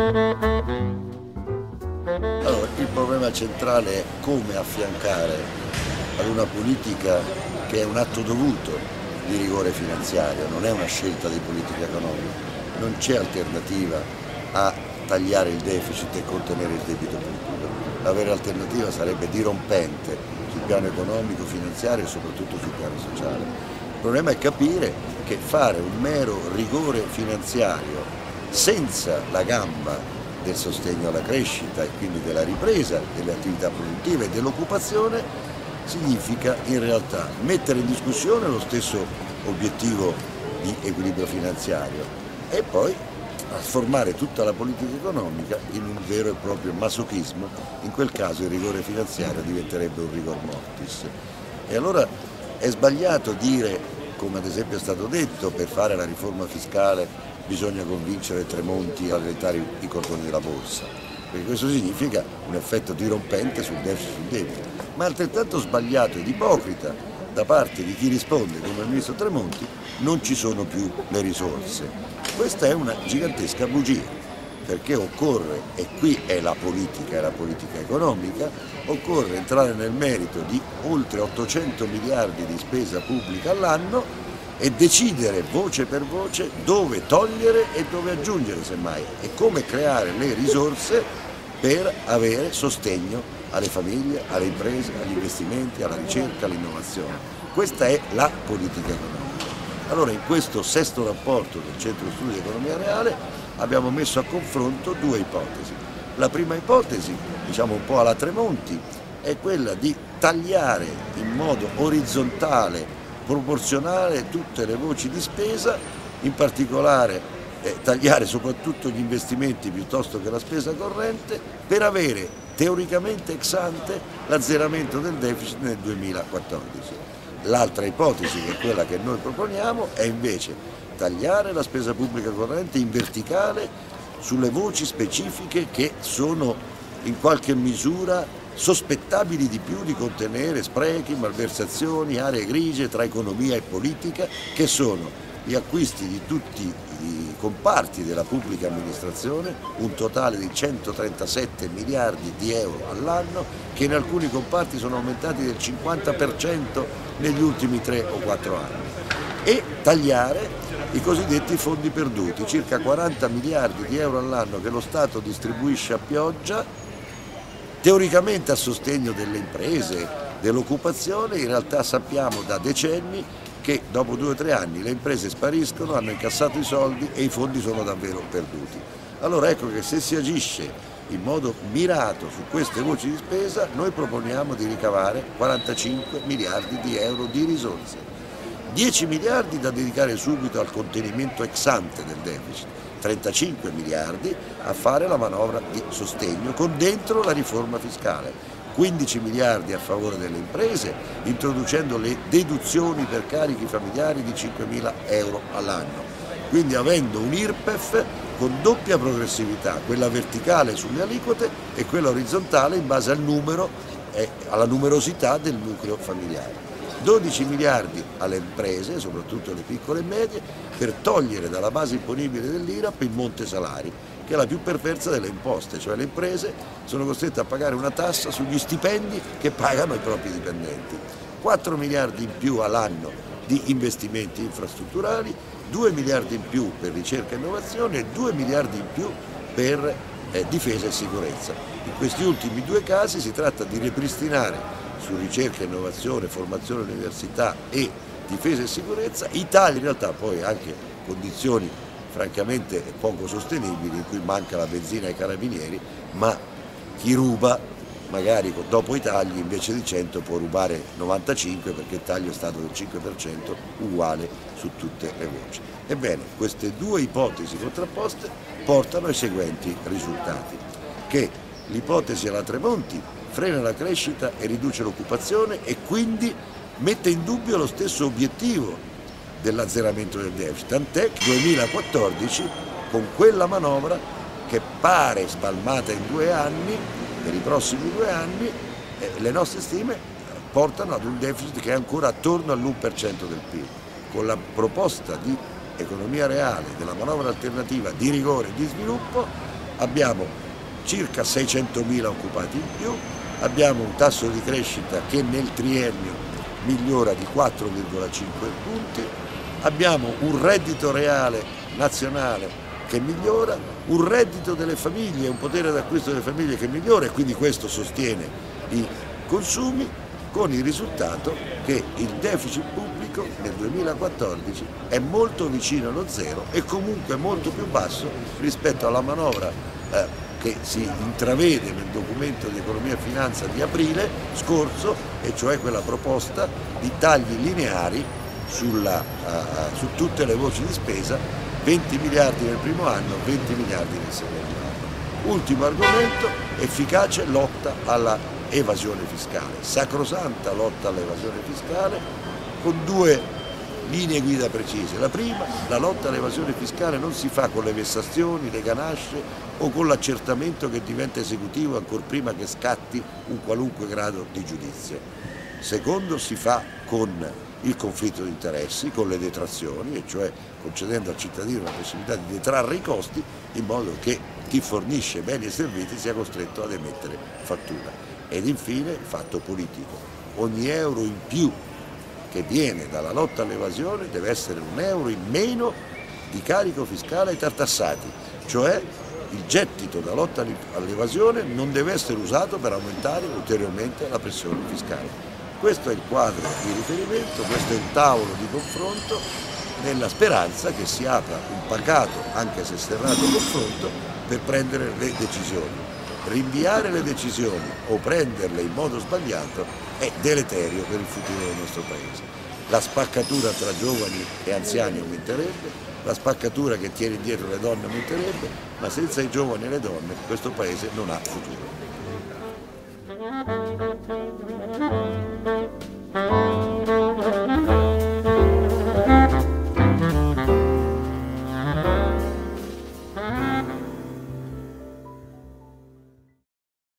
Allora, il problema centrale è come affiancare ad una politica che è un atto dovuto di rigore finanziario, non è una scelta di politica economica, non c'è alternativa a tagliare il deficit e contenere il debito pubblico. La vera alternativa sarebbe dirompente sul piano economico, finanziario e soprattutto sul piano sociale. Il problema è capire che fare un mero rigore finanziario senza la gamba del sostegno alla crescita e quindi della ripresa delle attività produttive e dell'occupazione significa in realtà mettere in discussione lo stesso obiettivo di equilibrio finanziario e poi trasformare tutta la politica economica in un vero e proprio masochismo. In quel caso il rigore finanziario diventerebbe un rigor mortis. E allora è sbagliato dire, come ad esempio è stato detto, per fare la riforma fiscale bisogna convincere Tremonti a rallentare i cordoni della borsa, perché questo significa un effetto dirompente sul deficit e sul debito. Ma altrettanto sbagliato ed ipocrita da parte di chi risponde, come il ministro Tremonti, non ci sono più le risorse. Questa è una gigantesca bugia, perché occorre, e qui è la politica economica, occorre entrare nel merito di oltre 800 miliardi di spesa pubblica all'anno e decidere voce per voce dove togliere e dove aggiungere semmai e come creare le risorse per avere sostegno alle famiglie, alle imprese, agli investimenti, alla ricerca, all'innovazione. Questa è la politica economica. Allora in questo sesto rapporto del Centro Studi di Economia Reale abbiamo messo a confronto due ipotesi. La prima ipotesi, diciamo un po' alla Tremonti, è quella di tagliare in modo orizzontale proporzionale tutte le voci di spesa, in particolare tagliare soprattutto gli investimenti piuttosto che la spesa corrente per avere teoricamente ex ante l'azzeramento del deficit nel 2014. L'altra ipotesi, che è quella che noi proponiamo, è invece tagliare la spesa pubblica corrente in verticale sulle voci specifiche che sono in qualche misura sospettabili di più di contenere sprechi, malversazioni, aree grigie tra economia e politica, che sono gli acquisti di tutti i comparti della pubblica amministrazione, un totale di 137 miliardi di euro all'anno, che in alcuni comparti sono aumentati del 50% negli ultimi 3 o 4 anni, e tagliare i cosiddetti fondi perduti, circa 40 miliardi di euro all'anno che lo Stato distribuisce a pioggia, teoricamente a sostegno delle imprese, dell'occupazione. In realtà sappiamo da decenni che dopo 2 o 3 anni le imprese spariscono, hanno incassato i soldi e i fondi sono davvero perduti. Allora ecco che se si agisce in modo mirato su queste voci di spesa, noi proponiamo di ricavare 45 miliardi di euro di risorse, 10 miliardi da dedicare subito al contenimento ex ante del deficit, 35 miliardi a fare la manovra di sostegno con dentro la riforma fiscale, 15 miliardi a favore delle imprese introducendo le deduzioni per carichi familiari di 5.000 euro all'anno, quindi avendo un IRPEF con doppia progressività, quella verticale sulle aliquote e quella orizzontale in base al numero e alla numerosità del nucleo familiare. 12 miliardi alle imprese, soprattutto alle piccole e medie, per togliere dalla base imponibile dell'IRAP il monte salari, che è la più perversa delle imposte, cioè le imprese sono costrette a pagare una tassa sugli stipendi che pagano i propri dipendenti. 4 miliardi in più all'anno di investimenti infrastrutturali, 2 miliardi in più per ricerca e innovazione e 2 miliardi in più per difesa e sicurezza. In questi ultimi due casi si tratta di ripristinare su ricerca, innovazione, formazione, università e difesa e sicurezza, Italia in realtà poi anche condizioni francamente poco sostenibili in cui manca la benzina ai carabinieri, ma chi ruba magari dopo i tagli invece di 100 può rubare 95 perché il taglio è stato del 5% uguale su tutte le voci. Ebbene, queste due ipotesi contrapposte portano ai seguenti risultati, che l'ipotesi alla Tremonti frena la crescita e riduce l'occupazione e quindi mette in dubbio lo stesso obiettivo dell'azzeramento del deficit, tant'è che nel 2014 con quella manovra che pare spalmata in 2 anni, per i prossimi 2 anni, le nostre stime portano ad un deficit che è ancora attorno all'1% del PIL. Con la proposta di economia reale, della manovra alternativa di rigore e di sviluppo, abbiamo circa 600.000 occupati in più, abbiamo un tasso di crescita che nel triennio migliora di 4,5 punti, abbiamo un reddito reale nazionale che migliora, un reddito delle famiglie, un potere d'acquisto delle famiglie che migliora e quindi questo sostiene i consumi, con il risultato che il deficit pubblico nel 2014 è molto vicino allo zero e comunque molto più basso rispetto alla manovra che si intravede nel documento di economia e finanza di aprile scorso, e cioè quella proposta di tagli lineari su tutte le voci di spesa, 20 miliardi nel primo anno, 20 miliardi nel secondo anno. Ultimo argomento, efficace lotta alla evasione fiscale, sacrosanta lotta all'evasione fiscale con due linee guida precise. La prima, la lotta all'evasione fiscale non si fa con le vessazioni, le ganasce o con l'accertamento che diventa esecutivo ancor prima che scatti un qualunque grado di giudizio. Secondo, si fa con il conflitto di interessi, con le detrazioni, e cioè concedendo al cittadino la possibilità di detrarre i costi in modo che chi fornisce beni e servizi sia costretto ad emettere fattura. Ed infine il fatto politico. Ogni euro in più che viene dalla lotta all'evasione deve essere un euro in meno di carico fiscale ai tartassati, cioè il gettito da lotta all'evasione non deve essere usato per aumentare ulteriormente la pressione fiscale. Questo è il quadro di riferimento, questo è il tavolo di confronto, nella speranza che si apra un pacato, anche se serrato, confronto per prendere le decisioni. Rinviare le decisioni o prenderle in modo sbagliato è deleterio per il futuro del nostro Paese. La spaccatura tra giovani e anziani aumenterebbe, la spaccatura che tiene indietro le donne aumenterebbe, ma senza i giovani e le donne questo Paese non ha futuro.